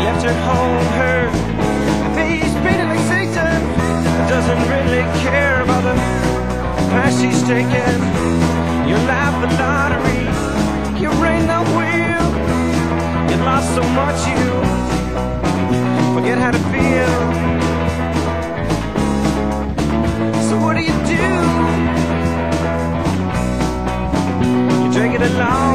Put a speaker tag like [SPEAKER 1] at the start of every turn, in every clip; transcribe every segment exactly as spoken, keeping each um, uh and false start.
[SPEAKER 1] left her home hurt. He's treated like Satan, doesn't really care about the path she's taken. Your life a lottery, you ain't no wheel. You lost so much you forget how to feel. So what do you do? You drag it along.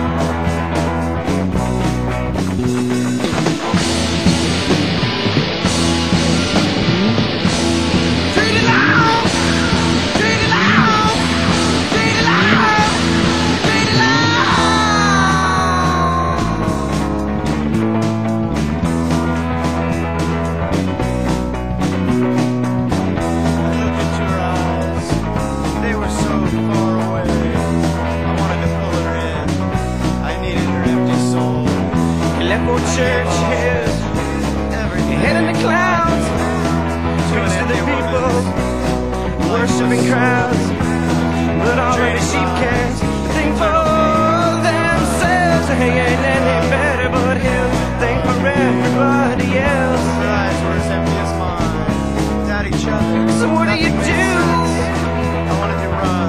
[SPEAKER 1] Church is your head in the clouds, preach to the people, worshiping crowds, but all of the sheep can think for themselves. He ain't any better but him, think for everybody else.
[SPEAKER 2] Their eyes were as empty as mine, doubt each other.
[SPEAKER 1] So what do you do?
[SPEAKER 2] I wanted to run,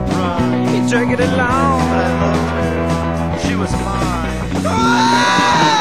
[SPEAKER 2] run,
[SPEAKER 1] You drag it along,
[SPEAKER 2] but I loved her. She was mine.
[SPEAKER 1] Ah!